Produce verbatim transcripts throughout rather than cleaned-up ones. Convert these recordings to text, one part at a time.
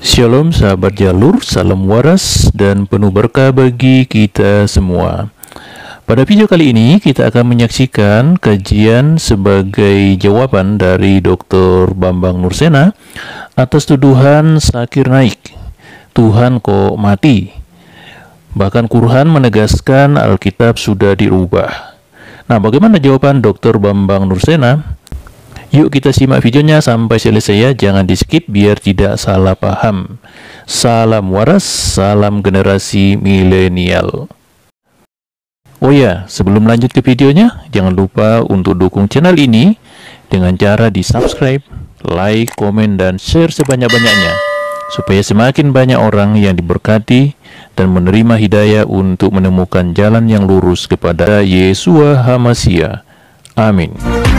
Shalom sahabat jalur, salam waras dan penuh berkah bagi kita semua. Pada video kali ini kita akan menyaksikan kajian sebagai jawaban dari doktor Bambang Nursena atas tuduhan Zakir Naik, Tuhan kok mati. Bahkan Quran menegaskan Alkitab sudah dirubah. Nah, bagaimana jawaban doktor Bambang Nursena? Yuk kita simak videonya sampai selesai ya, jangan di skip biar tidak salah paham. Salam waras, salam generasi milenial. Oh ya, sebelum lanjut ke videonya, jangan lupa untuk dukung channel ini dengan cara di subscribe, like, komen, dan share sebanyak-banyaknya, supaya semakin banyak orang yang diberkati dan menerima hidayah untuk menemukan jalan yang lurus kepada Yeshua HaMashiach. Amin.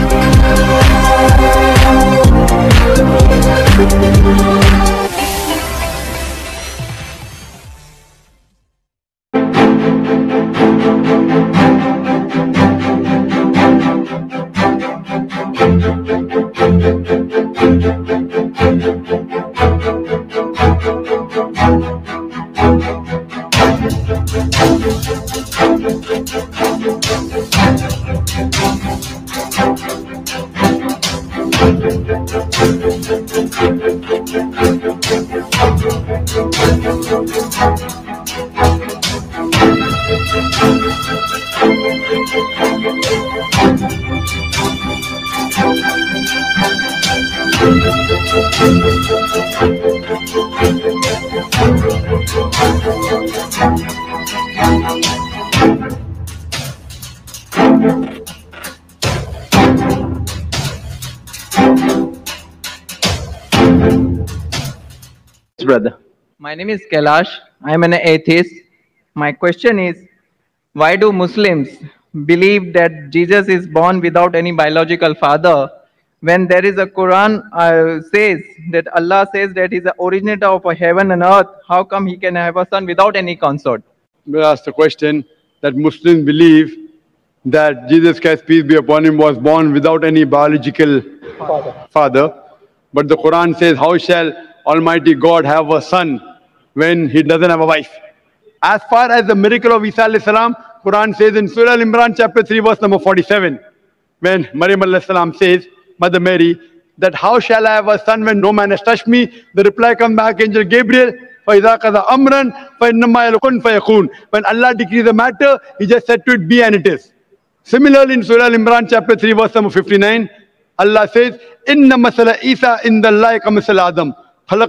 Brother. My name is Kailash. I am an atheist. My question is, why do Muslims believe that Jesus is born without any biological father when there is a Quran uh, says that Allah says that he is the originator of heaven and earth? How come he can have a son without any consort? We asked the question that Muslims believe that Jesus Christ, peace be upon him, was born without any biological father. father. But the Quran says, how shall Almighty God have a son when he doesn't have a wife? As far as the miracle of Isa alayhi salam, Quran says in Surah Al-Imran chapter three verse number forty-seven, when Maryam alayhi salam says, Mother Mary, that how shall I have a son when no man has touched me? The reply comes back, Angel Gabriel, فَإِذَا قَضَى أَمْرًا فَإِنَّمَا يَكُنْ فَيَكُونُ. When Allah decrees a matter, he just said to it, be, and it is. Similarly, in Surah Al-Imran chapter three verse number fifty-nine, Allah says, Inna masala Isa inda Allahi ka masala Adam. The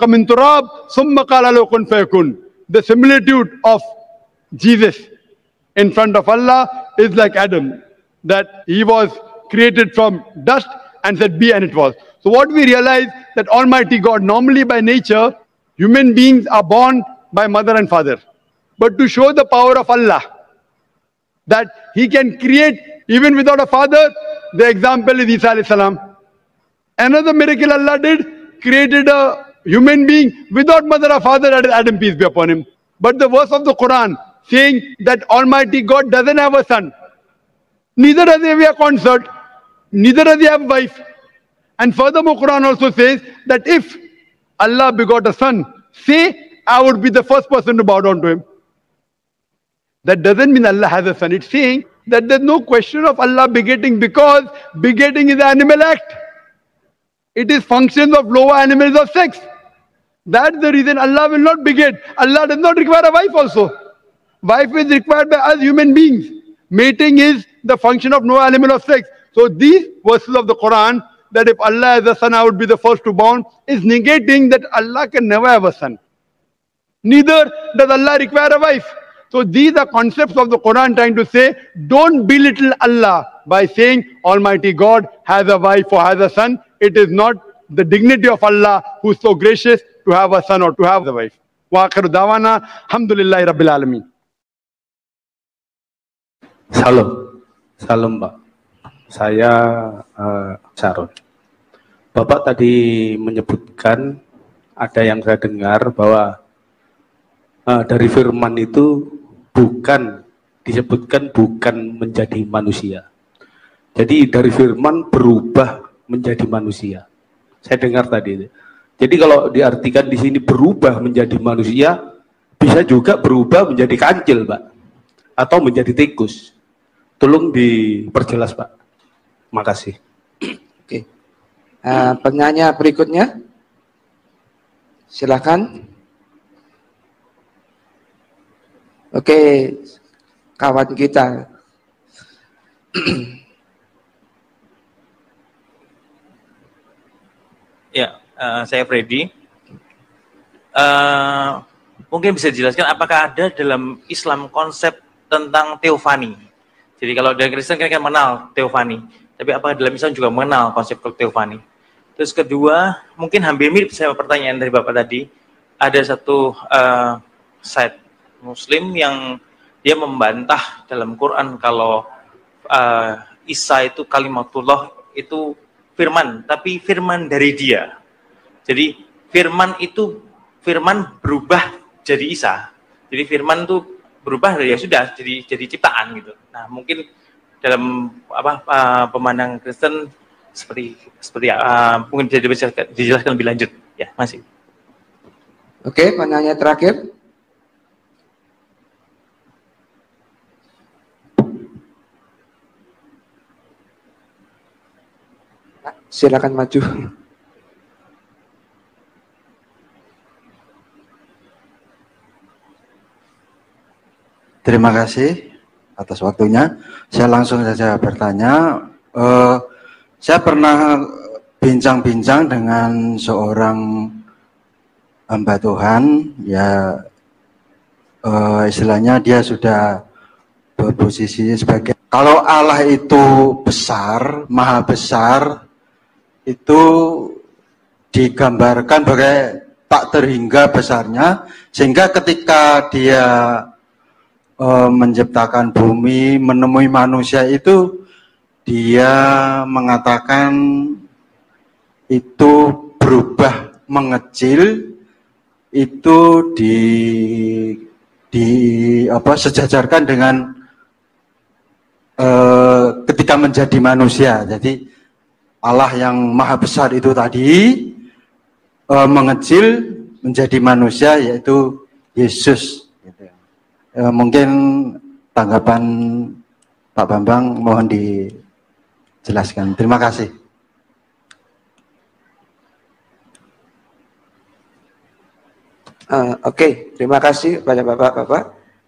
similitude of Jesus in front of Allah is like Adam, that he was created from dust and said be, and it was. So what we realize, that Almighty God, normally by nature, human beings are born by mother and father. But to show the power of Allah, that he can create even without a father, the example is Isa alayhi salam. Another miracle Allah did, created a human being without mother or father, that is Adam, peace be upon him. But the verse of the Quran saying that Almighty God doesn't have a son, neither does he have a consort, neither does he have a wife. And furthermore, Quran also says that if Allah begot a son, say, I would be the first person to bow down to him. That doesn't mean Allah has a son. It's saying that there's no question of Allah begetting, because begetting is an animal act. It is functions of lower animals of sex. That's the reason Allah will not beget. Allah does not require a wife also. Wife is required by us human beings. Mating is the function of no animal of sex. So these verses of the Quran, that if Allah has a son, I would be the first to bound, is negating that Allah can never have a son. Neither does Allah require a wife. So these are concepts of the Quran trying to say, don't belittle Allah by saying Almighty God has a wife or has a son. It is not the dignity of Allah who is so gracious to have a son or to have a wife. Wa akhiru dawana, alhamdulillahi rabbil alamin. Salam, salam Pak. Saya uh, Sharon. Bapak tadi menyebutkan, ada yang saya dengar bahwa uh, dari firman itu bukan disebutkan bukan menjadi manusia. Jadi dari firman berubah menjadi manusia. Saya dengar tadi. Jadi kalau diartikan di sini berubah menjadi manusia, bisa juga berubah menjadi kancil, Pak, atau menjadi tikus. Tolong diperjelas, Pak. Makasih. Oke. Uh, penanya berikutnya, silakan. Oke, kawan kita. Ya, uh, saya Freddy. Uh, mungkin bisa dijelaskan apakah ada dalam Islam konsep tentang teofani? Jadi kalau dari Kristen kan mengenal teofani, tapi apakah dalam Islam juga mengenal konsep teofani? Terus kedua, mungkin hampir mirip sama pertanyaan dari Bapak tadi, ada satu uh, site Muslim yang dia membantah dalam Quran kalau uh, Isa itu kalimatullah, itu firman, tapi firman dari dia. Jadi firman itu firman berubah jadi Isa. Jadi firman itu berubah ya sudah jadi jadi ciptaan gitu. Nah, mungkin dalam apa uh, pemandang Kristen seperti seperti uh, mungkin bisa dijelaskan, dijelaskan lebih lanjut ya, masih. Oke, penanya terakhir. Silakan maju. Terima kasih atas waktunya. Saya langsung saja bertanya. Uh, saya pernah bincang-bincang dengan seorang hamba Tuhan, ya uh, istilahnya dia sudah berposisi sebagai, kalau Allah itu besar, maha besar, itu digambarkan sebagai tak terhingga besarnya, sehingga ketika dia e, menciptakan bumi, menemui manusia itu, dia mengatakan itu berubah mengecil, itu di di apa sejajarkan dengan e, ketika menjadi manusia. Jadi Allah yang maha besar itu tadi e, mengecil menjadi manusia, yaitu Yesus. E, mungkin tanggapan Pak Bambang mohon dijelaskan. Terima kasih. Uh, Oke, okay. Terima kasih kepada Bapak-Bapak.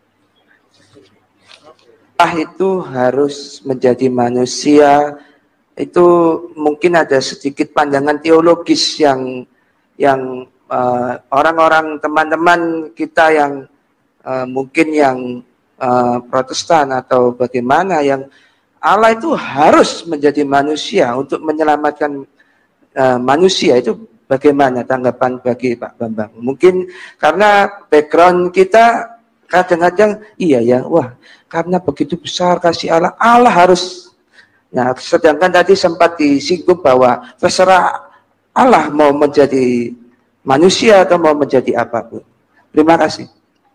Allah itu harus menjadi manusia. Itu mungkin ada sedikit pandangan teologis yang yang orang-orang uh, teman-teman kita yang uh, mungkin yang uh, Protestan atau bagaimana, yang Allah itu harus menjadi manusia untuk menyelamatkan uh, manusia. Itu bagaimana tanggapan bagi Pak Bambang? Mungkin karena background kita kadang-kadang iya ya, wah karena begitu besar kasih Allah, Allah harus. Nah, sedangkan tadi sempat disinggung bahwa terserah Allah mau menjadi manusia atau mau menjadi apapun. Terima kasih.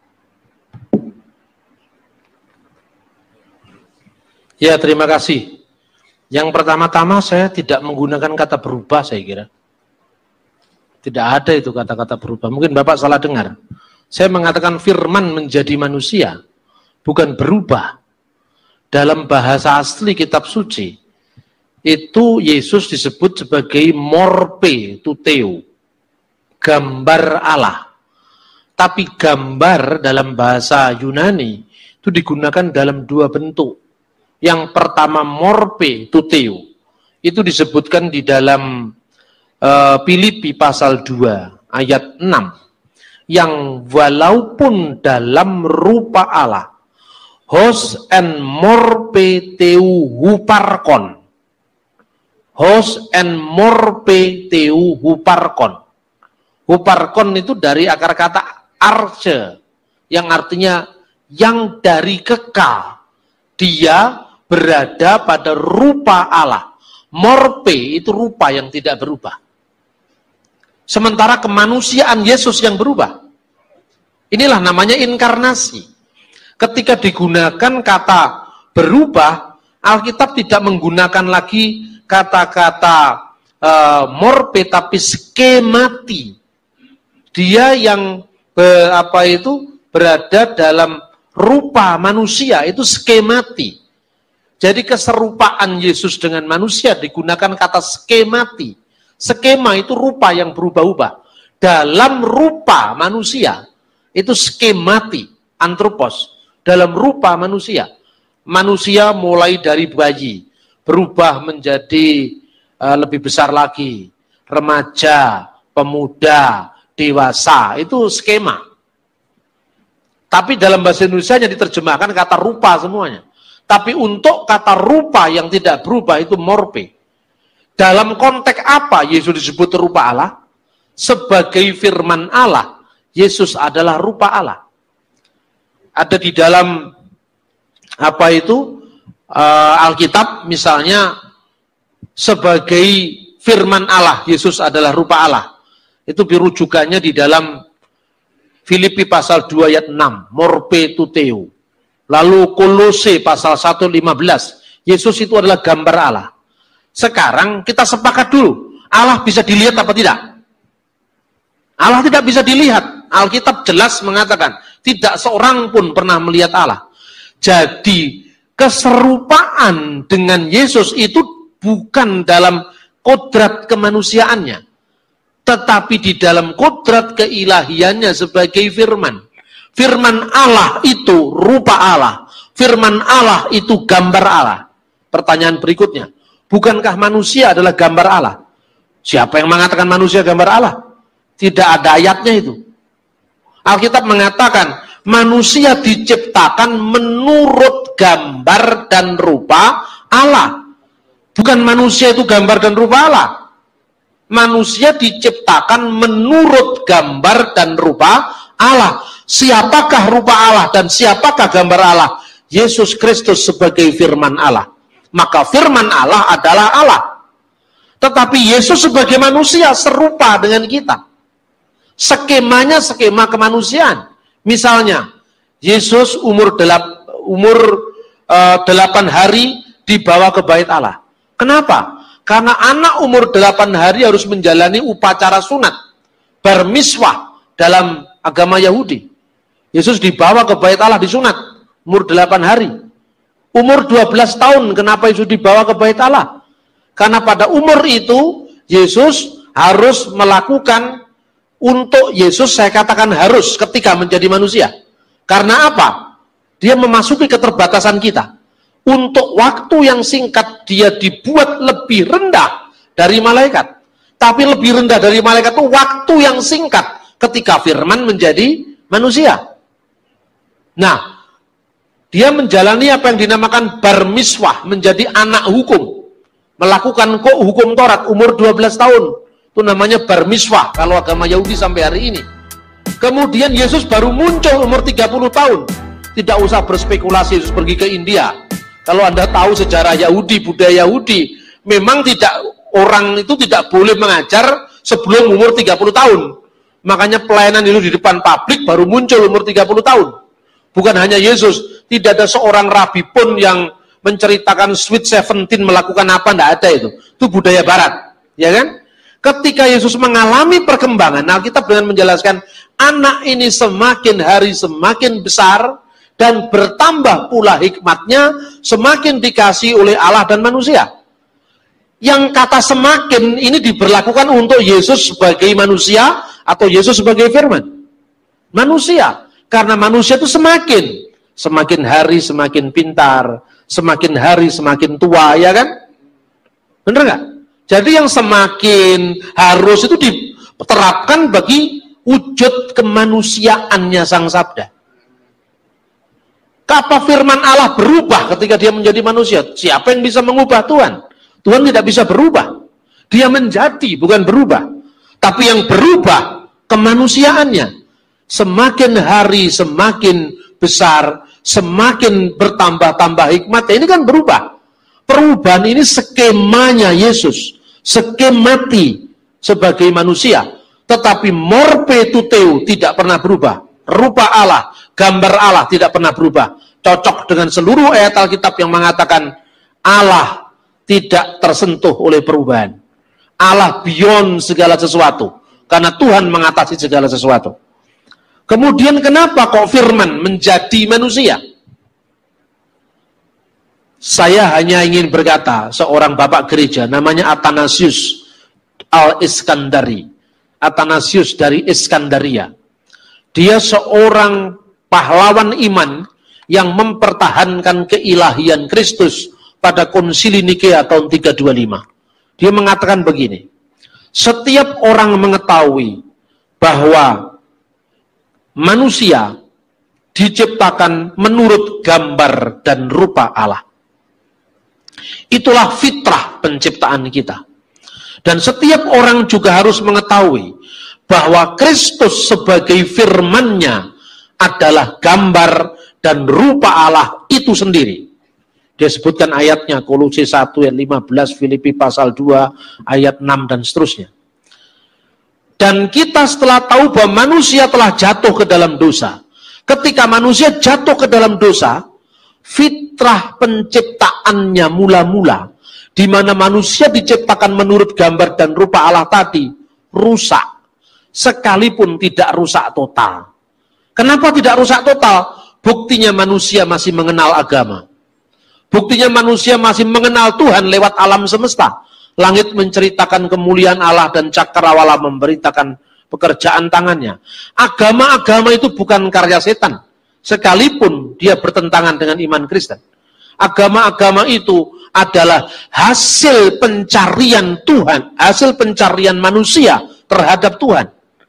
Ya, terima kasih. Yang pertama-tama saya tidak menggunakan kata berubah, saya kira. Tidak ada itu kata-kata berubah. Mungkin Bapak salah dengar. Saya mengatakan firman menjadi manusia, bukan berubah. Dalam bahasa asli kitab suci, itu Yesus disebut sebagai morpe tuteo, gambar Allah. Tapi gambar dalam bahasa Yunani itu digunakan dalam dua bentuk. Yang pertama morpe tuteo, itu disebutkan di dalam uh, Filipi pasal dua ayat enam. Yang walaupun dalam rupa Allah, hos en morpe teu huparkon. Hos en morpe teu huparkon. Huparkon itu dari akar kata arche, yang artinya yang dari kekal. Dia berada pada rupa Allah. Morpe itu rupa yang tidak berubah. Sementara kemanusiaan Yesus yang berubah. Inilah namanya inkarnasi. Ketika digunakan kata berubah, Alkitab tidak menggunakan lagi kata-kata uh, morpe tapi skemati. Dia yang be, apa itu berada dalam rupa manusia, itu skemati. Jadi keserupaan Yesus dengan manusia digunakan kata skemati. Skema itu rupa yang berubah-ubah. Dalam rupa manusia itu skemati, antropos. Dalam rupa manusia. Manusia mulai dari bayi berubah menjadi uh, lebih besar lagi, remaja, pemuda, dewasa, itu skema. Tapi dalam bahasa Indonesia diterjemahkan kata rupa semuanya. Tapi untuk kata rupa yang tidak berubah itu morpe. Dalam konteks apa Yesus disebut rupa Allah? Sebagai firman Allah, Yesus adalah rupa Allah. Ada di dalam apa itu uh, Alkitab misalnya sebagai firman Allah, Yesus adalah rupa Allah. Itu dirujukannya di dalam Filipi pasal dua ayat enam, morpe tuteo. Lalu Kolose pasal satu ayat lima belas, Yesus itu adalah gambar Allah. Sekarang kita sepakat dulu, Allah bisa dilihat apa tidak? Allah tidak bisa dilihat. Alkitab jelas mengatakan, tidak seorang pun pernah melihat Allah. Jadi, keserupaan dengan Yesus itu bukan dalam kodrat kemanusiaannya, tetapi di dalam kodrat keilahiannya sebagai firman. Firman Allah itu rupa Allah. Firman Allah itu gambar Allah. Pertanyaan berikutnya, bukankah manusia adalah gambar Allah? Siapa yang mengatakan manusia gambar Allah? Tidak ada ayatnya itu. Alkitab mengatakan manusia diciptakan menurut gambar dan rupa Allah. Bukan manusia itu gambar dan rupa Allah. Manusia diciptakan menurut gambar dan rupa Allah. Siapakah rupa Allah dan siapakah gambar Allah? Yesus Kristus sebagai firman Allah. Maka firman Allah adalah Allah. Tetapi Yesus sebagai manusia serupa dengan kita. Skemanya skema kemanusiaan. Misalnya, Yesus umur delap, umur uh, delapan hari dibawa ke bait Allah. Kenapa? Karena anak umur delapan hari harus menjalani upacara sunat, bar miswah dalam agama Yahudi. Yesus dibawa ke bait Allah disunat, umur delapan hari. Umur dua belas tahun, kenapa Yesus dibawa ke bait Allah? Karena pada umur itu, Yesus harus melakukan, untuk Yesus saya katakan harus ketika menjadi manusia. Karena apa? Dia memasuki keterbatasan kita. Untuk waktu yang singkat dia dibuat lebih rendah dari malaikat. Tapi lebih rendah dari malaikat itu waktu yang singkat ketika firman menjadi manusia. Nah, dia menjalani apa yang dinamakan bar miswah, menjadi anak hukum. Melakukan kok hukum Taurat umur dua belas tahun. Itu namanya bar miswah kalau agama Yahudi sampai hari ini. Kemudian Yesus baru muncul umur tiga puluh tahun. Tidak usah berspekulasi Yesus pergi ke India. Kalau Anda tahu sejarah Yahudi, budaya Yahudi, memang tidak, orang itu tidak boleh mengajar sebelum umur tiga puluh tahun. Makanya pelayanan itu di depan publik baru muncul umur tiga puluh tahun. Bukan hanya Yesus, tidak ada seorang rabi pun yang menceritakan Sweet Seventeen melakukan apa, tidak ada itu. Itu budaya barat, ya kan? Ketika Yesus mengalami perkembangan, Alkitab dengan menjelaskan, anak ini semakin hari semakin besar, dan bertambah pula hikmatnya, semakin dikasih oleh Allah dan manusia. Yang kata semakin ini diberlakukan untuk Yesus sebagai manusia, atau Yesus sebagai firman. Manusia. Karena manusia itu semakin. Semakin hari semakin pintar, semakin hari semakin tua, ya kan? Bener nggak? Jadi yang semakin harus itu diterapkan bagi wujud kemanusiaannya Sang Sabda. Apa firman Allah berubah ketika dia menjadi manusia? Siapa yang bisa mengubah Tuhan? Tuhan tidak bisa berubah. Dia menjadi, bukan berubah. Tapi yang berubah kemanusiaannya. Semakin hari semakin besar, semakin bertambah-tambah hikmatnya. Ini kan berubah. Perubahan ini skemanya Yesus. Skemati sebagai manusia, tetapi morpe tuteo tidak pernah berubah. Rupa Allah, gambar Allah tidak pernah berubah. Cocok dengan seluruh ayat Alkitab yang mengatakan Allah tidak tersentuh oleh perubahan. Allah beyond segala sesuatu. Karena Tuhan mengatasi segala sesuatu. Kemudian kenapa kok firman menjadi manusia? Saya hanya ingin berkata, seorang bapak gereja namanya Athanasius Al-Iskandari. Athanasius dari Iskandaria. Dia seorang pahlawan iman yang mempertahankan keilahian Kristus pada konsili Nikea tahun tiga dua lima. Dia mengatakan begini, setiap orang mengetahui bahwa manusia diciptakan menurut gambar dan rupa Allah. Itulah fitrah penciptaan kita. Dan setiap orang juga harus mengetahui bahwa Kristus sebagai firman-Nya adalah gambar dan rupa Allah itu sendiri. Dia sebutkan ayatnya, Kolose satu ayat lima belas, Filipi pasal dua ayat enam dan seterusnya. Dan kita setelah tahu bahwa manusia telah jatuh ke dalam dosa. Ketika manusia jatuh ke dalam dosa, fitrah penciptaannya mula-mula, di mana manusia diciptakan menurut gambar dan rupa Allah tadi, rusak. Sekalipun tidak rusak total. Kenapa tidak rusak total? Buktinya manusia masih mengenal agama. Buktinya manusia masih mengenal Tuhan lewat alam semesta. Langit menceritakan kemuliaan Allah dan cakrawala memberitakan pekerjaan tangannya. Agama-agama itu bukan karya setan, sekalipun dia bertentangan dengan iman Kristen. Agama-agama itu adalah hasil pencarian Tuhan, hasil pencarian manusia terhadap Tuhan.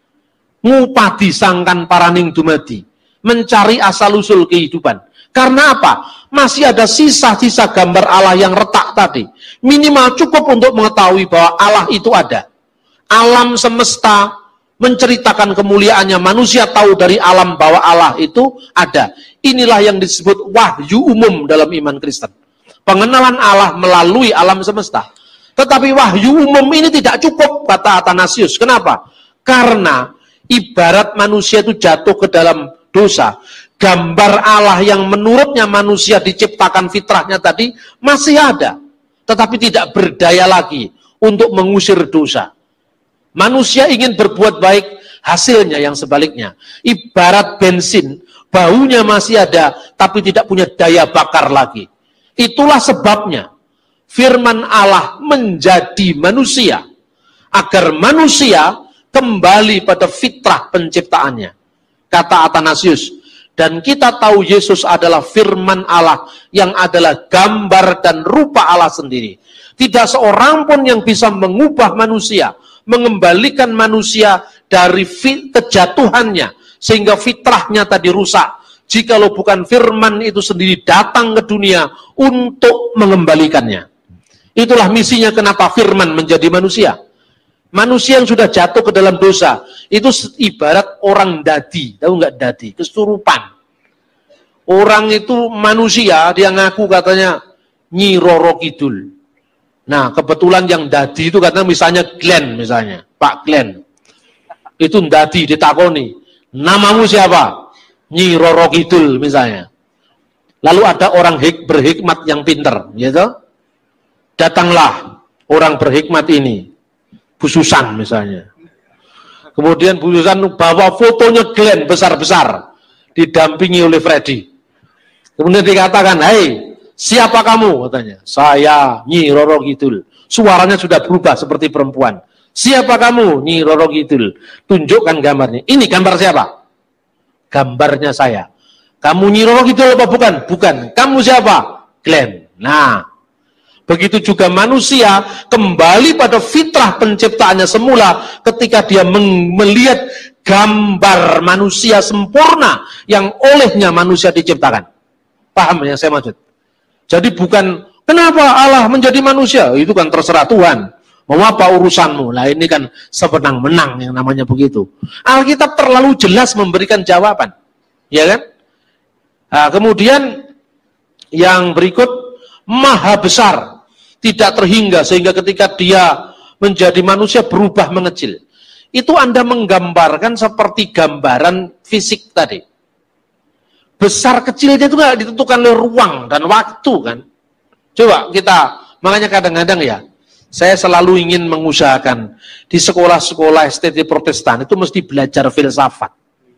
Ngupadi sangkan paraning dumadi, mencari asal-usul kehidupan. Karena apa? Masih ada sisa-sisa gambar Allah yang retak tadi. Minimal cukup untuk mengetahui bahwa Allah itu ada. Alam semesta menceritakan kemuliaannya. Manusia tahu dari alam bahwa Allah itu ada. Inilah yang disebut wahyu umum dalam iman Kristen. Pengenalan Allah melalui alam semesta. Tetapi wahyu umum ini tidak cukup, kata Athanasius. Kenapa? Karena ibarat manusia itu jatuh ke dalam dosa. Gambar Allah yang menurutnya manusia diciptakan fitrahnya tadi masih ada, tetapi tidak berdaya lagi untuk mengusir dosa. Manusia ingin berbuat baik, hasilnya yang sebaliknya. Ibarat bensin, baunya masih ada, tapi tidak punya daya bakar lagi. Itulah sebabnya firman Allah menjadi manusia, agar manusia kembali pada fitrah penciptaannya. Kata Athanasius, dan kita tahu Yesus adalah firman Allah yang adalah gambar dan rupa Allah sendiri. Tidak seorang pun yang bisa mengubah manusia, mengembalikan manusia dari kejatuhannya, sehingga fitrahnya tadi rusak. Jikalau bukan firman itu sendiri datang ke dunia untuk mengembalikannya. Itulah misinya kenapa firman menjadi manusia. Manusia yang sudah jatuh ke dalam dosa, itu ibarat orang dadi, tahu nggak dadi? Kesurupan. Orang itu manusia, dia ngaku katanya Nyi Roro Kidul. Nah, kebetulan yang dadi itu katanya misalnya Glenn, misalnya, Pak Glenn. Itu dadi, ditakoni, namamu siapa? Nyi Roro Kidul, misalnya. Lalu ada orang hik, berhikmat yang pinter, gitu. Datanglah orang berhikmat ini. Bu Susan misalnya. Kemudian Bu Susan bawa fotonya Glenn besar-besar, didampingi oleh Freddy. Kemudian dikatakan, "Hei, siapa kamu?" katanya. "Saya Nyi Roro Kidul." Suaranya sudah berubah seperti perempuan. "Siapa kamu?" "Nyi Roro Kidul." "Tunjukkan gambarnya." "Ini gambar siapa?" "Gambarnya saya." "Kamu Nyi Roro Kidul apa bukan?" "Bukan." "Kamu siapa?" "Glenn." Nah, begitu juga manusia kembali pada fitrah penciptaannya semula ketika dia melihat gambar manusia sempurna yang olehnya manusia diciptakan. Paham yang saya maksud? Jadi bukan kenapa Allah menjadi manusia, itu kan terserah Tuhan. Mau apa urusanmu? Nah ini kan sebenang-menang yang namanya begitu. Alkitab terlalu jelas memberikan jawaban. Ya kan? Nah, kemudian yang berikut, maha besar, tidak terhingga, sehingga ketika dia menjadi manusia berubah mengecil. Itu Anda menggambarkan seperti gambaran fisik tadi. Besar kecilnya itu nggak ditentukan oleh ruang dan waktu kan. Coba kita, makanya kadang-kadang ya, Saya selalu ingin mengusahakan di sekolah-sekolah S T T Protestan itu mesti belajar filsafat.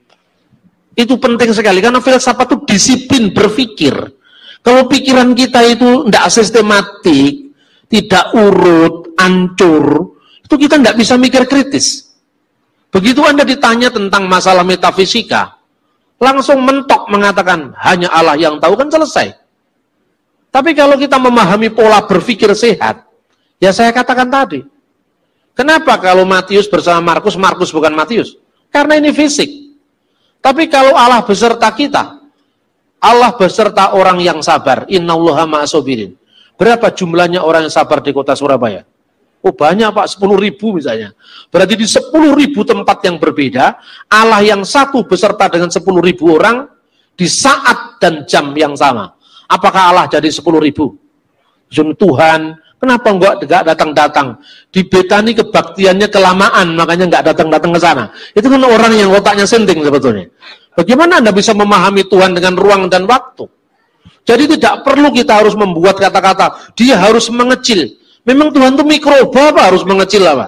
Itu penting sekali karena filsafat itu disiplin berpikir. Kalau pikiran kita itu tidak sistematik, tidak urut, ancur, itu kita tidak bisa mikir kritis. Begitu Anda ditanya tentang masalah metafisika, langsung mentok mengatakan hanya Allah yang tahu, kan selesai. Tapi kalau kita memahami pola berpikir sehat, ya saya katakan tadi, kenapa kalau Matius bersama Markus, Markus bukan Matius? Karena ini fisik. Tapi kalau Allah beserta kita, Allah beserta orang yang sabar, innallaha ma'asobirin. Berapa jumlahnya orang yang sabar di kota Surabaya? Oh banyak Pak, sepuluh ribu misalnya. Berarti di sepuluh ribu tempat yang berbeda, Allah yang satu beserta dengan sepuluh ribu orang, di saat dan jam yang sama. Apakah Allah jadi sepuluh ribu? Tuhan, kenapa enggak datang-datang? Di Betani kebaktiannya kelamaan, makanya enggak datang-datang ke sana. Itu kan orang yang otaknya senting sebetulnya. Bagaimana Anda bisa memahami Tuhan dengan ruang dan waktu? Jadi tidak perlu kita harus membuat kata-kata, dia harus mengecil. Memang Tuhan itu mikroba apa harus mengecil apa?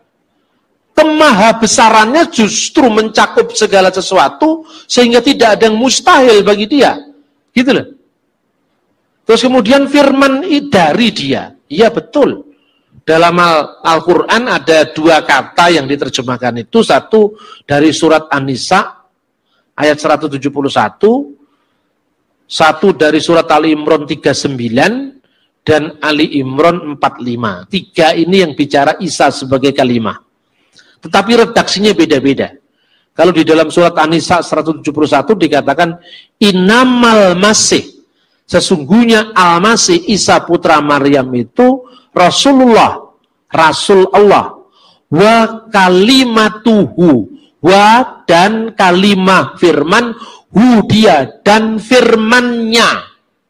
Kemahabesarannya justru mencakup segala sesuatu, sehingga tidak ada yang mustahil bagi dia. Gitu loh. Terus kemudian firman dari dia. Iya betul. Dalam Al-Quran ada dua kata yang diterjemahkan itu. Satu dari surat An-Nisa ayat seratus tujuh puluh satu. Satu dari surat Ali Imran tiga puluh sembilan. Dan Ali Imran empat puluh lima. Tiga ini yang bicara Isa sebagai kalimah. Tetapi redaksinya beda-beda. Kalau di dalam surat An-Nisa seratus tujuh puluh satu dikatakan Innamal Masih. Sesungguhnya Al-Masih Isa putra Maryam itu Rasulullah, Rasul Allah, wa kalimatuhu, wa dan kalimah firman, hu dia dan firmannya.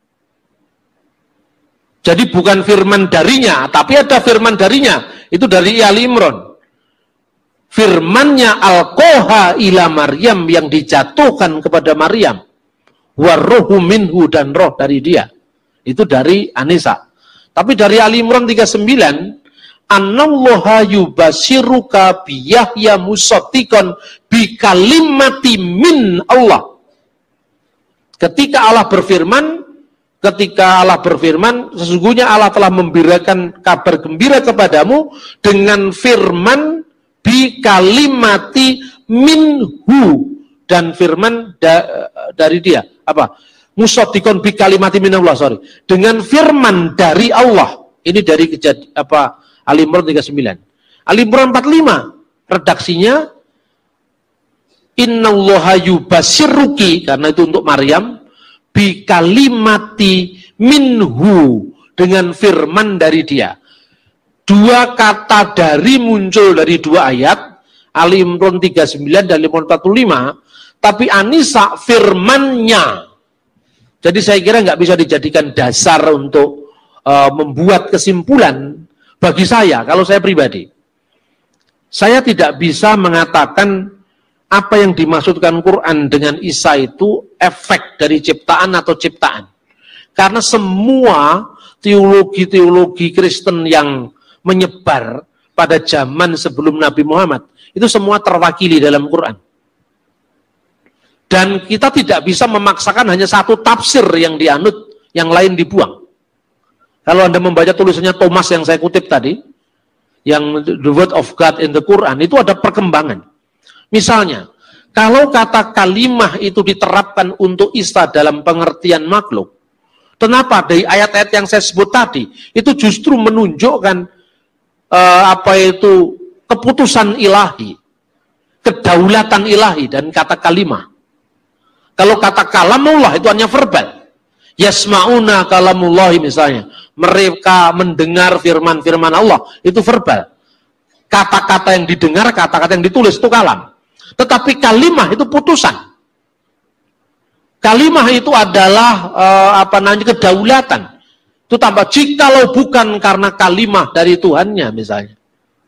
Jadi bukan firman darinya, tapi ada firman darinya, itu dari Ali Imran. Firmannya Al-Qoha ila Maryam yang dijatuhkan kepada Maryam. Warruhu minhu dan roh dari dia. Itu dari An-Nisa. Tapi dari Ali Imran tiga puluh sembilan, Anallaha yubashiruka biyahya musaddiqan bi kalimati min Allah. Ketika Allah berfirman, ketika Allah berfirman, sesungguhnya Allah telah memberikan kabar gembira kepadamu dengan firman bi kalimati minhu dan firman da, dari dia. Apa? Musaddiqan bi kalimati minallah, sorry. Dengan firman dari Allah. Ini dari kejadian apa? Ali Imran tiga puluh sembilan. Ali Imran empat puluh lima. Redaksinya Innallaha yubashiruki, karena itu untuk Maryam, bi kalimati minhu, dengan firman dari dia. Dua kata dari muncul dari dua ayat, Ali Imran tiga puluh sembilan dan Ali Imran empat puluh lima. Tapi An-Nisa firmannya. Jadi saya kira nggak bisa dijadikan dasar untuk uh, membuat kesimpulan bagi saya, kalau saya pribadi. Saya tidak bisa mengatakan apa yang dimaksudkan Quran dengan Isa itu efek dari ciptaan atau ciptaan. Karena semua teologi-teologi Kristen yang menyebar pada zaman sebelum Nabi Muhammad, itu semua terwakili dalam Quran. Dan kita tidak bisa memaksakan hanya satu tafsir yang dianut, yang lain dibuang. Kalau Anda membaca tulisannya Thomas yang saya kutip tadi, yang The Word of God in the Quran, itu ada perkembangan. Misalnya, kalau kata kalimah itu diterapkan untuk Isa dalam pengertian makhluk, kenapa dari ayat-ayat yang saya sebut tadi, itu justru menunjukkan uh, apa itu keputusan ilahi, kedaulatan ilahi, dan kata kalimah. Kalau kata kalamullah itu hanya verbal. Yasma'una kalamullahi misalnya. Mereka mendengar firman-firman Allah. Itu verbal. Kata-kata yang didengar, kata-kata yang ditulis itu kalam. Tetapi kalimah itu putusan. Kalimah itu adalah uh, apa namanya kedaulatan. Itu tambah jikalau bukan karena kalimah dari Tuhannya misalnya.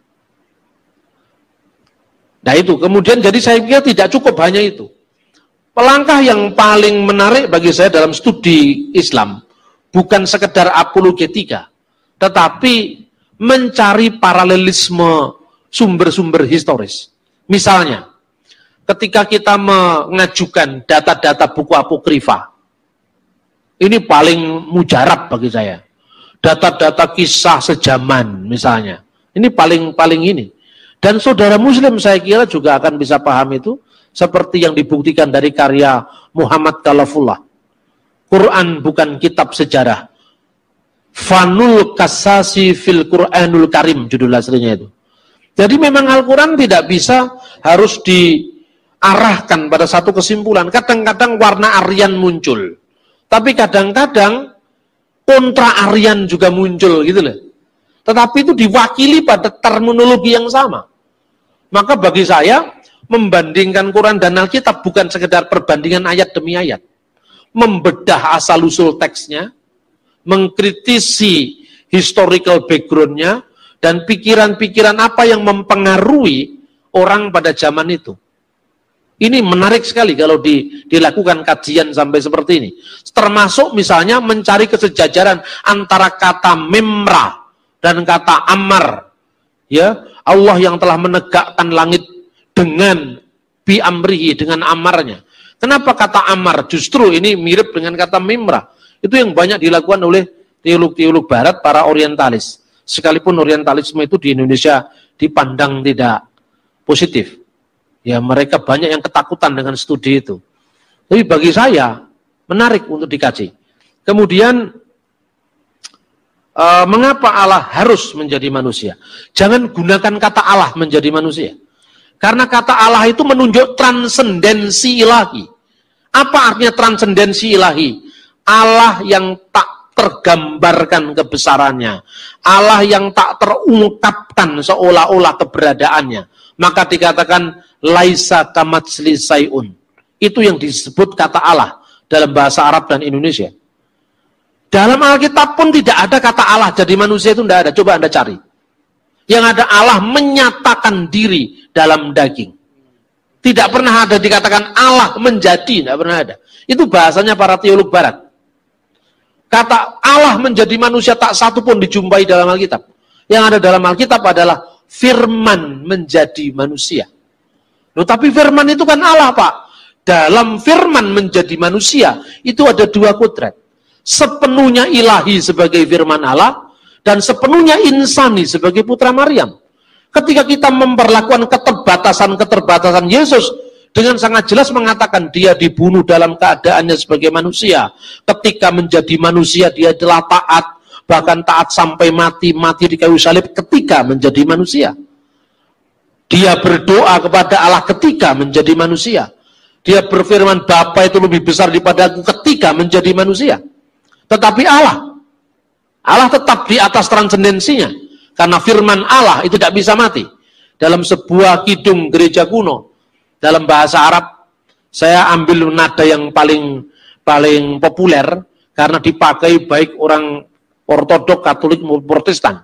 Nah itu. Kemudian jadi saya pikir tidak cukup hanya itu. Pelangkah yang paling menarik bagi saya dalam studi Islam bukan sekedar apologetika, tetapi mencari paralelisme sumber-sumber historis. Misalnya, ketika kita mengajukan data-data buku apokrifa, ini paling mujarab bagi saya. Data-data kisah sejaman misalnya. Ini paling paling ini. Dan saudara muslim saya kira juga akan bisa paham itu, seperti yang dibuktikan dari karya Muhammad Khalafullah. Quran bukan kitab sejarah. Fanul Kasasi fil Quranul Karim judul aslinya itu. Jadi memang Al-Quran tidak bisa harus diarahkan pada satu kesimpulan. Kadang-kadang warna Aryan muncul. Tapi kadang-kadang kontra Aryan juga muncul gitu loh. Tetapi itu diwakili pada terminologi yang sama. Maka bagi saya, membandingkan Quran dan Alkitab bukan sekedar perbandingan ayat demi ayat. Membedah asal-usul teksnya, mengkritisi historical background-nya, dan pikiran-pikiran apa yang mempengaruhi orang pada zaman itu. Ini menarik sekali kalau di, dilakukan kajian sampai seperti ini. Termasuk misalnya mencari kesejajaran antara kata memra dan kata amar. Ya, Allah yang telah menegakkan langit dengan bi amrihi, dengan amarnya. Kenapa kata amar? Justru ini mirip dengan kata memra. Itu yang banyak dilakukan oleh teolog-teolog barat, para orientalis. Sekalipun orientalisme itu di Indonesia dipandang tidak positif. Ya, mereka banyak yang ketakutan dengan studi itu. Tapi bagi saya, menarik untuk dikaji. Kemudian, uh, mengapa Allah harus menjadi manusia? Jangan gunakan kata Allah menjadi manusia. Karena kata Allah itu menunjuk transendensi ilahi. Apa artinya transendensi ilahi? Allah yang tak tergambarkan kebesarannya. Allah yang tak terungkapkan seolah-olah keberadaannya. Maka dikatakan laisa kamatsli sayun. Itu yang disebut kata Allah dalam bahasa Arab dan Indonesia. Dalam Alkitab pun tidak ada kata Allah jadi manusia, itu tidak ada. Coba Anda cari. Yang ada Allah menyatakan diri dalam daging. Tidak pernah ada dikatakan Allah menjadi, tidak pernah ada. Itu bahasanya para teolog barat. Kata Allah menjadi manusia tak satu pun dijumpai dalam Alkitab. Yang ada dalam Alkitab adalah firman menjadi manusia. Loh, tapi firman itu kan Allah, Pak. Dalam firman menjadi manusia, itu ada dua kodrat. Sepenuhnya ilahi sebagai firman Allah, dan sepenuhnya insani sebagai putra Maryam. Ketika kita memperlakukan keterbatasan-keterbatasan Yesus, dengan sangat jelas mengatakan dia dibunuh dalam keadaannya sebagai manusia. Ketika menjadi manusia, dia telah taat, bahkan taat sampai mati, mati di kayu salib ketika menjadi manusia. Dia berdoa kepada Allah ketika menjadi manusia. Dia berfirman, Bapa itu lebih besar daripada aku ketika menjadi manusia. Tetapi Allah, Allah tetap di atas transendensinya. Karena firman Allah itu tidak bisa mati. Dalam sebuah kidung gereja kuno, dalam bahasa Arab, saya ambil nada yang paling paling populer, karena dipakai baik orang Ortodok, Katolik, maupun Protestan.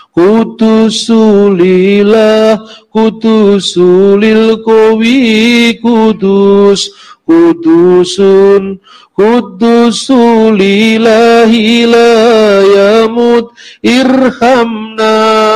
Kudusulillah, kudusulil kowi, kudus, kudusun, kudusulillahi la yamut, irhamna,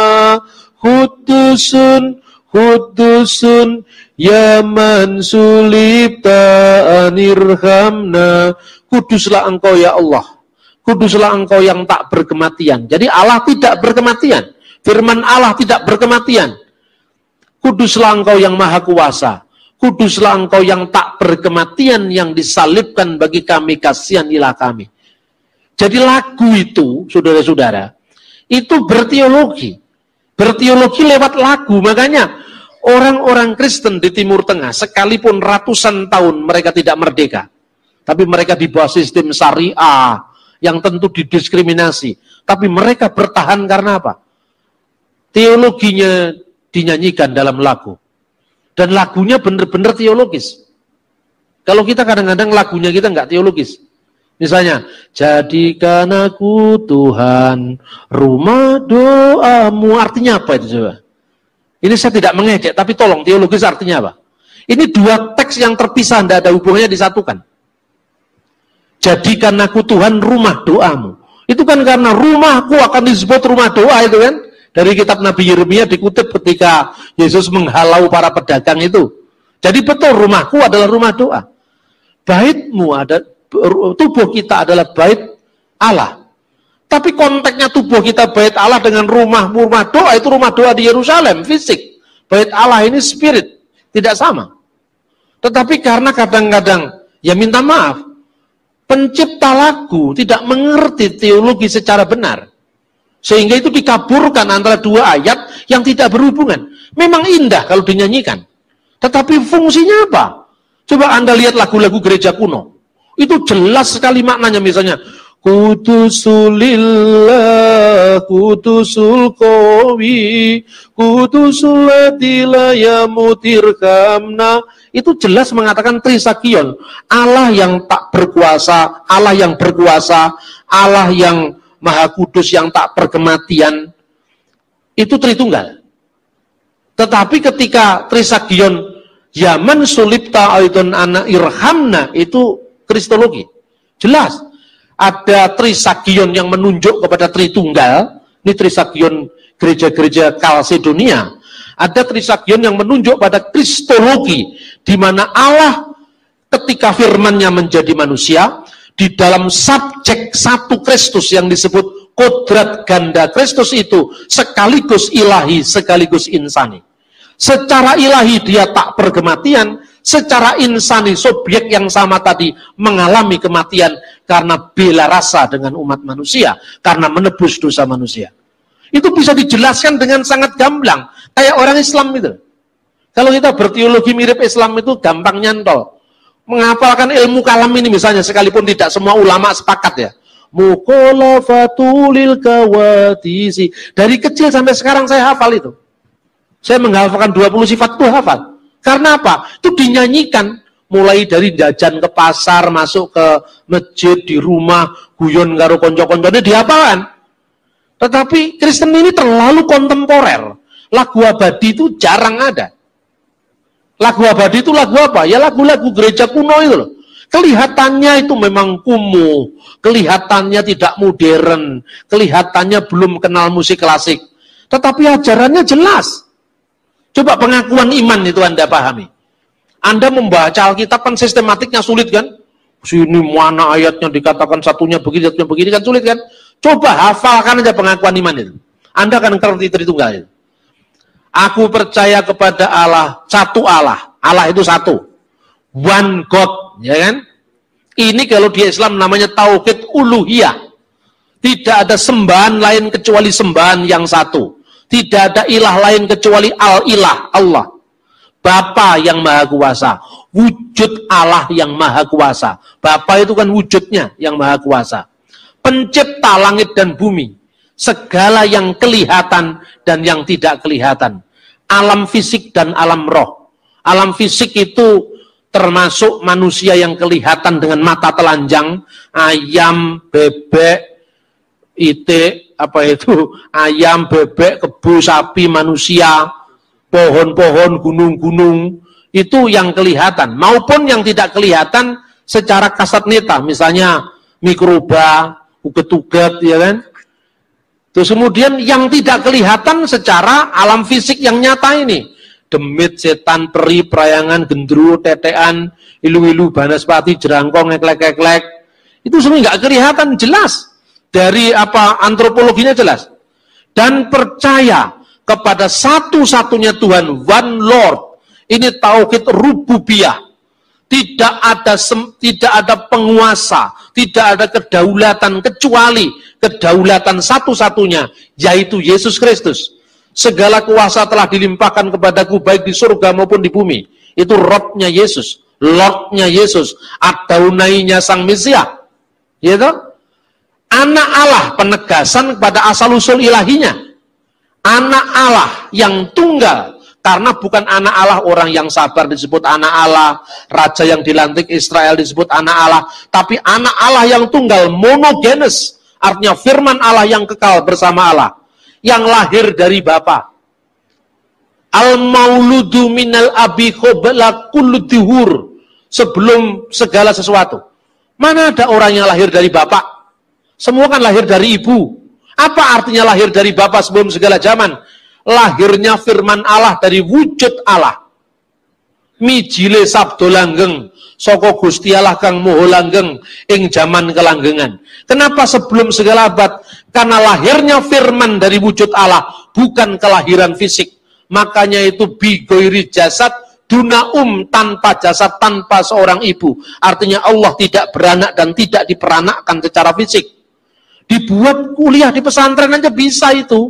kudusun, kudusun, ya man sulibta anirhamna. Kuduslah engkau ya Allah. Kuduslah engkau yang tak berkematian. Jadi Allah tidak berkematian. Firman Allah tidak berkematian. Kuduslah engkau yang maha kuasa. Kuduslah engkau yang tak berkematian, yang disalibkan bagi kami, kasihanilah kami. Jadi lagu itu, saudara-saudara, itu berteologi. Berteologi lewat lagu. Makanya orang-orang Kristen di Timur Tengah, sekalipun ratusan tahun mereka tidak merdeka, tapi mereka di bawah sistem syariah, yang tentu didiskriminasi. Tapi mereka bertahan karena apa? Teologinya dinyanyikan dalam lagu. Dan lagunya benar-benar teologis. Kalau kita kadang-kadang lagunya kita nggak teologis. Misalnya, jadikan aku Tuhan, rumah doamu. Artinya apa itu coba? Ini saya tidak mengejek, tapi tolong teologis artinya apa? Ini dua teks yang terpisah, tidak ada hubungannya, disatukan. Jadikan aku Tuhan rumah doamu. Itu kan karena rumahku akan disebut rumah doa itu kan. Dari kitab Nabi Yeremia dikutip ketika Yesus menghalau para pedagang itu. Jadi betul, rumahku adalah rumah doa. Baitmu ada, tubuh kita adalah bait Allah. Tapi konteksnya tubuh kita bait Allah dengan rumah rumah doa, itu rumah doa di Yerusalem, fisik. Bait Allah ini spirit, tidak sama. Tetapi karena kadang-kadang, ya minta maaf, pencipta lagu tidak mengerti teologi secara benar. Sehingga itu dikaburkan antara dua ayat yang tidak berhubungan. Memang indah kalau dinyanyikan. Tetapi fungsinya apa? Coba Anda lihat lagu-lagu gereja kuno. Itu jelas sekali maknanya, misalnya Kudusulillah, kudusul qawi, kudusul ladila yamutir kamna. Itu jelas mengatakan Trisagion, Allah yang tak berkuasa, Allah yang berkuasa, Allah yang Maha Kudus yang tak berkematian. Itu Tritunggal. Tetapi ketika Trisagion Yaman sulipta aidon ana irhamna, itu kristologi. Jelas. Ada Trisagion yang menunjuk kepada Tritunggal. Ini Trisagion gereja-gereja Kalsedonia. Ada Trisagion yang menunjuk pada kristologi, di mana Allah ketika firman-Nya menjadi manusia, di dalam subjek satu Kristus yang disebut kodrat ganda Kristus itu sekaligus ilahi, sekaligus insani. Secara ilahi dia tak berkematian, secara insani subjek yang sama tadi mengalami kematian karena bela rasa dengan umat manusia, karena menebus dosa manusia. Itu bisa dijelaskan dengan sangat gamblang, kayak orang Islam itu. Kalau kita berteologi mirip Islam itu gampang nyantol. Menghafalkan ilmu kalam ini misalnya, sekalipun tidak semua ulama sepakat ya. Mukhalafatulil kawadisi. Dari kecil sampai sekarang saya hafal itu. Saya menghafalkan dua puluh sifat itu hafal. Karena apa? Itu dinyanyikan. Mulai dari jajan ke pasar, masuk ke masjid, di rumah, guyon karo konco-koncone dihafalkan. Tetapi Kristen ini terlalu kontemporer. Lagu abadi itu jarang ada. Lagu abadi itu lagu apa? Ya lagu-lagu gereja kuno itu loh. Kelihatannya itu memang kumuh, kelihatannya tidak modern, kelihatannya belum kenal musik klasik. Tetapi ajarannya jelas. Coba pengakuan iman itu Anda pahami. Anda membaca Alkitab kan sistematiknya sulit kan? Sini mana ayatnya dikatakan satunya begini, satunya begini kan sulit kan? Coba hafalkan aja pengakuan iman itu. Anda akan ngerti Tritunggal itu. Aku percaya kepada Allah, satu Allah. Allah itu satu. One God, ya kan? Ini kalau di Islam namanya tauhid uluhiyah. Tidak ada sembahan lain kecuali sembahan yang satu. Tidak ada ilah lain kecuali al-ilah, Allah. Bapa yang maha kuasa. Wujud Allah yang maha kuasa. Bapa itu kan wujudnya yang maha kuasa. Pencipta langit dan bumi. Segala yang kelihatan dan yang tidak kelihatan. Alam fisik dan alam roh. Alam fisik itu termasuk manusia yang kelihatan dengan mata telanjang. Ayam, bebek, itik, apa itu, ayam, bebek, kebo, sapi, manusia, pohon-pohon, gunung-gunung, itu yang kelihatan, maupun yang tidak kelihatan secara kasat mata, misalnya mikroba, uget-uget, ya kan? Terus kemudian yang tidak kelihatan secara alam fisik yang nyata ini, demit, setan, peri, perayangan, gendruwo, tetean, ilu-ilu, banaspati, jerangkong, eklek-eklek, itu semua nggak kelihatan, jelas. Dari apa antropologinya jelas. Dan percaya kepada satu-satunya Tuhan, one Lord. Ini tauhid rububiyah. Tidak ada sem, tidak ada penguasa, tidak ada kedaulatan kecuali kedaulatan satu-satunya, yaitu Yesus Kristus. Segala kuasa telah dilimpahkan kepadaku baik di surga maupun di bumi. Itu Robnya Yesus, Lordnya Yesus, Adonainya Sang Mesias. Ya toh? Anak Allah, penegasan kepada asal-usul ilahinya. Anak Allah yang tunggal. Karena bukan anak Allah orang yang sabar disebut anak Allah. Raja yang dilantik Israel disebut anak Allah. Tapi anak Allah yang tunggal, monogenes. Artinya firman Allah yang kekal bersama Allah. Yang lahir dari Bapa. Al-mauludu minal abi khobala kulluduhur. Sebelum segala sesuatu. Mana ada orang yang lahir dari Bapa? Semua kan lahir dari ibu. Apa artinya lahir dari Bapa sebelum segala zaman? Lahirnya firman Allah dari wujud Allah. Mijile sabdo langgeng saka Gusti Allah kang moho langgeng ing jaman kelanggengan. Kenapa sebelum segala abad? Karena lahirnya firman dari wujud Allah, bukan kelahiran fisik. Makanya itu bigoiri jasad duna um, tanpa jasad, tanpa seorang ibu. Artinya Allah tidak beranak dan tidak diperanakkan secara fisik. Dibuat kuliah di pesantren aja bisa itu.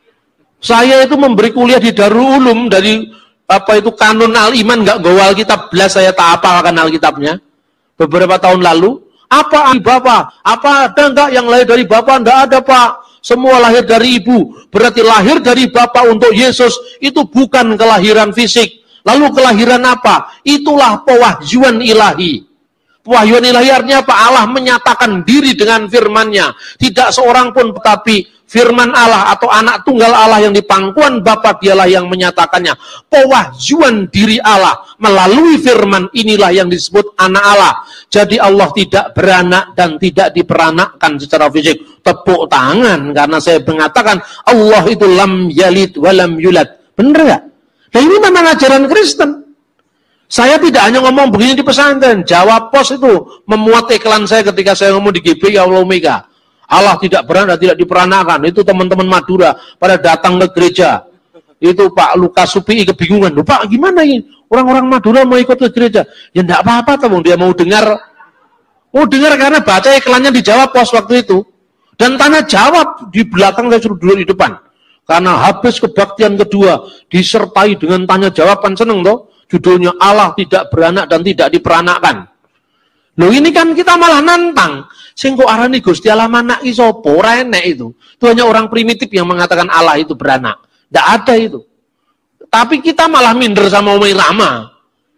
Saya itu memberi kuliah di Darul Ulum dari apa itu Kanun Al-Iman, nggak gawal kitab belas, saya tak hafalkan Alkitabnya beberapa tahun lalu. Apa Bapak? Apa ada enggak yang lahir dari Bapak? Enggak ada, Pak. Semua lahir dari ibu. Berarti lahir dari Bapak untuk Yesus itu bukan kelahiran fisik. Lalu kelahiran apa? Itulah pewahyuan ilahi. Pewahyuan ilahi artinya apa? Allah menyatakan diri dengan firman-Nya. Tidak seorang pun, tetapi firman Allah atau anak tunggal Allah yang di pangkuan Bapa, dialah yang menyatakannya. Pewahyuan diri Allah melalui firman inilah yang disebut anak Allah. Jadi Allah tidak beranak dan tidak diperanakkan secara fisik. Tepuk tangan karena saya mengatakan Allah itu lam yalid walam yulad. Bener gak? Nah ini memang ajaran Kristen. Saya tidak hanya ngomong begini di pesantren. Jawab Pos itu memuat iklan saya ketika saya ngomong di G B I Allah Omega. Allah tidak beranak, tidak diperanakkan. Itu teman-teman Madura pada datang ke gereja. Itu Pak Lukas Supi kebingungan. Loh, Pak, gimana ini? Orang-orang Madura mau ikut ke gereja. Ya enggak apa-apa, teman. Dia mau dengar. Mau dengar karena baca iklannya dijawab Pos waktu itu. Dan tanya jawab di belakang, saya suruh duduk di depan. Karena habis kebaktian kedua disertai dengan tanya jawaban, seneng toh? Judulnya Allah tidak beranak dan tidak diperanakkan. Loh ini kan kita malah nantang. Sing kok arani Gusti Allah manak ki sapa? Ora enek itu. Itu hanya orang primitif yang mengatakan Allah itu beranak. Enggak ada itu. Tapi kita malah minder sama Umi Rama.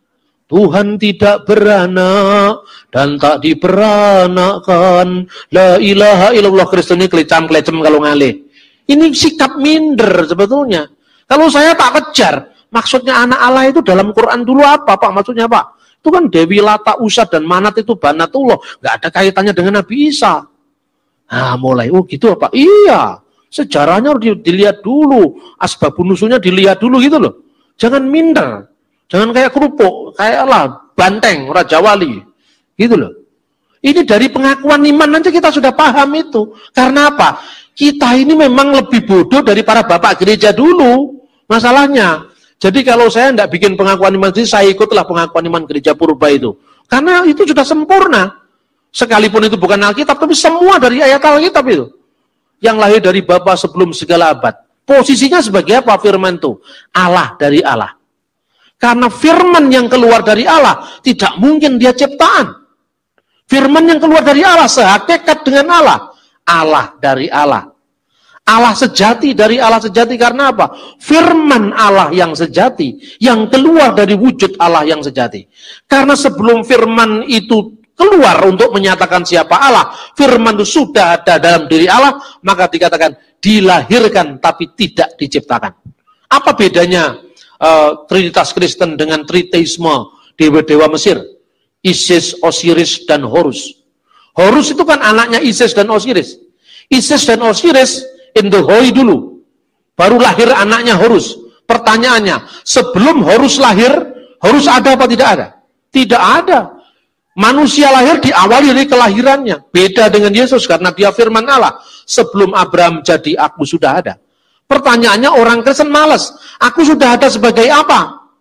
Tuhan tidak beranak dan tak diperanakkan. La ilaha illallah. Kristen ini kelecam-kelecem kalau ngalih. Ini sikap minder sebetulnya. Kalau saya tak kejar, maksudnya anak Allah itu dalam Quran dulu apa, Pak? Maksudnya Pak? Itu kan Dewi Lata, Usad, dan Manat itu Banatullah. Nggak ada kaitannya dengan Nabi Isa. Nah, mulai, oh gitu apa? Iya. Sejarahnya harus dilihat dulu. Asbabun nusulnya dilihat dulu gitu loh. Jangan minder. Jangan kayak kerupuk. Kayak lah, banteng, Raja Wali. Gitu loh. Ini dari pengakuan iman aja kita sudah paham itu. Karena apa? Kita ini memang lebih bodoh dari para bapak gereja dulu. Masalahnya. Jadi kalau saya tidak bikin pengakuan iman sendiri, saya ikutlah pengakuan iman gereja purba itu. Karena itu sudah sempurna. Sekalipun itu bukan Alkitab, tapi semua dari ayat Alkitab itu. Yang lahir dari Bapa sebelum segala abad. Posisinya sebagai apa firman itu? Allah dari Allah. Karena firman yang keluar dari Allah, tidak mungkin dia ciptaan. Firman yang keluar dari Allah, sehakikat dengan Allah. Allah dari Allah. Allah sejati dari Allah sejati karena apa? Firman Allah yang sejati, yang keluar dari wujud Allah yang sejati. Karena sebelum firman itu keluar untuk menyatakan siapa Allah, firman itu sudah ada dalam diri Allah, maka dikatakan dilahirkan tapi tidak diciptakan. Apa bedanya uh, Trinitas Kristen dengan Triteisme dewa-dewa Mesir? Isis, Osiris, dan Horus. Horus itu kan anaknya Isis dan Osiris. Isis dan Osiris Indohoi dulu, baru lahir anaknya Horus. Pertanyaannya, sebelum Horus lahir, Horus ada apa tidak ada? Tidak ada. Manusia lahir diawali dari kelahirannya. Beda dengan Yesus karena dia firman Allah. Sebelum Abraham jadi, aku sudah ada. Pertanyaannya orang Kristen malas. Aku sudah ada sebagai apa?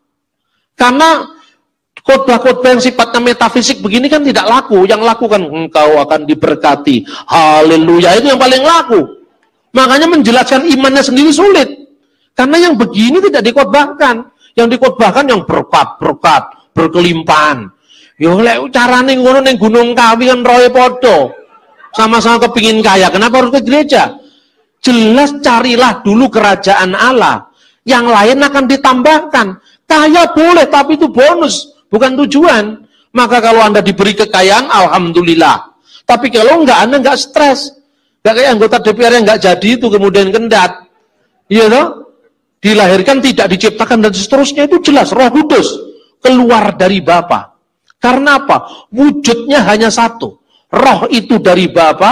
Karena khotbah-khotbah yang sifatnya metafisik begini kan tidak laku. Yang laku kan engkau akan diberkati. Haleluya, itu yang paling laku. Makanya menjelaskan imannya sendiri sulit. Karena yang begini tidak dikhotbahkan. Yang dikhotbahkan yang berkat-berkat, berkelimpahan. Ya lek carane ngono ning Gunung Kawi kan roe podo. Sama-sama kepingin kaya. Kenapa harus ke gereja? Jelas carilah dulu kerajaan Allah. Yang lain akan ditambahkan. Kaya boleh, tapi itu bonus, bukan tujuan. Maka kalau Anda diberi kekayaan, alhamdulillah. Tapi kalau enggak, Anda enggak stres. Enggak kayak anggota D P R yang enggak jadi itu kemudian kendat. Iya toh? Dilahirkan, tidak diciptakan, dan seterusnya itu jelas. Roh Kudus keluar dari Bapa. Karena apa? Wujudnya hanya satu. Roh itu dari Bapa,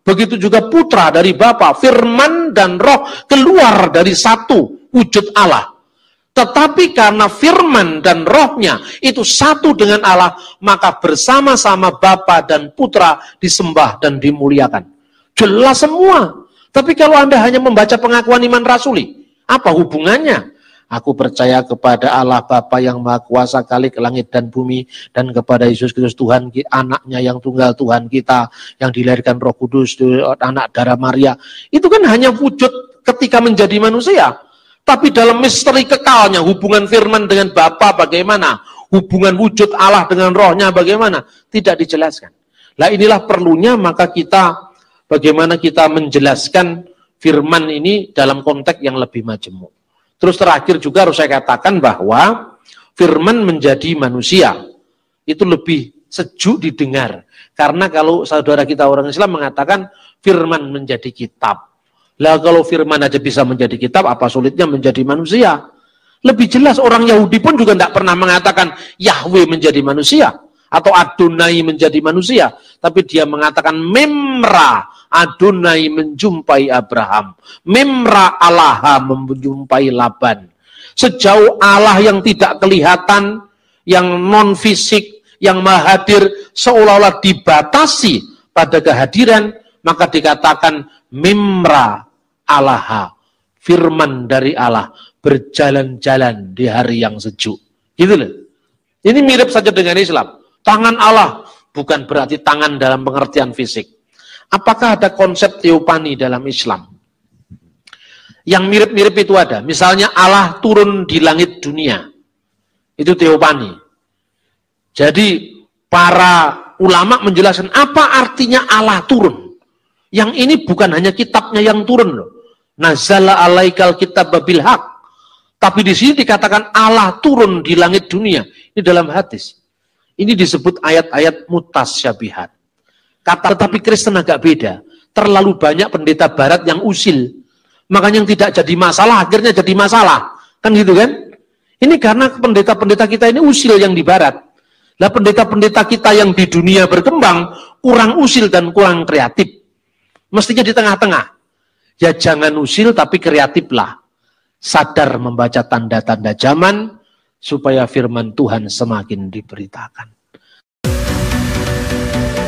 Begitu juga putra dari Bapa, firman dan roh keluar dari satu wujud Allah. Tetapi karena firman dan rohnya itu satu dengan Allah, maka bersama-sama Bapa dan Putra disembah dan dimuliakan. Jelas semua. Tapi kalau Anda hanya membaca pengakuan iman rasuli, apa hubungannya? Aku percaya kepada Allah Bapa yang Maha Kuasa kali ke langit dan bumi, dan kepada Yesus Kristus Tuhan, anaknya yang tunggal Tuhan kita, yang dilahirkan Roh Kudus, anak darah Maria. Itu kan hanya wujud ketika menjadi manusia. Tapi dalam misteri kekalnya, hubungan firman dengan Bapa bagaimana? Hubungan wujud Allah dengan rohnya bagaimana? Tidak dijelaskan. Nah inilah perlunya maka kita, bagaimana kita menjelaskan firman ini dalam konteks yang lebih majemuk. Terus terakhir juga harus saya katakan bahwa firman menjadi manusia itu lebih sejuk didengar. Karena kalau saudara kita orang Islam mengatakan firman menjadi kitab. Lah kalau firman aja bisa menjadi kitab, apa sulitnya menjadi manusia? Lebih jelas orang Yahudi pun juga tidak pernah mengatakan Yahweh menjadi manusia atau Adonai menjadi manusia, tapi dia mengatakan Memra Adonai menjumpai Abraham, Memra Allah menjumpai Laban. Sejauh Allah yang tidak kelihatan, yang non fisik, yang maha hadir seolah-olah dibatasi pada kehadiran, maka dikatakan Memra Allah, firman dari Allah berjalan-jalan di hari yang sejuk. Gitu loh. Ini mirip saja dengan Islam. Tangan Allah bukan berarti tangan dalam pengertian fisik. Apakah ada konsep teopani dalam Islam? Yang mirip-mirip itu ada. Misalnya Allah turun di langit dunia. Itu teopani. Jadi para ulama menjelaskan apa artinya Allah turun. Yang ini bukan hanya kitabnya yang turun loh. Nazala alaikal kitab babil haq. Tapi di sini dikatakan Allah turun di langit dunia. Ini dalam hadis. Ini disebut ayat-ayat mutasyabihat. Kata tetapi Kristen agak beda. Terlalu banyak pendeta barat yang usil. Makanya yang tidak jadi masalah akhirnya jadi masalah. Kan gitu kan? Ini karena pendeta-pendeta kita ini usil yang di barat. Lah pendeta-pendeta kita yang di dunia berkembang kurang usil dan kurang kreatif. Mestinya di tengah-tengah. Ya jangan usil tapi kreatiflah. Sadar membaca tanda-tanda zaman supaya firman Tuhan semakin diberitakan.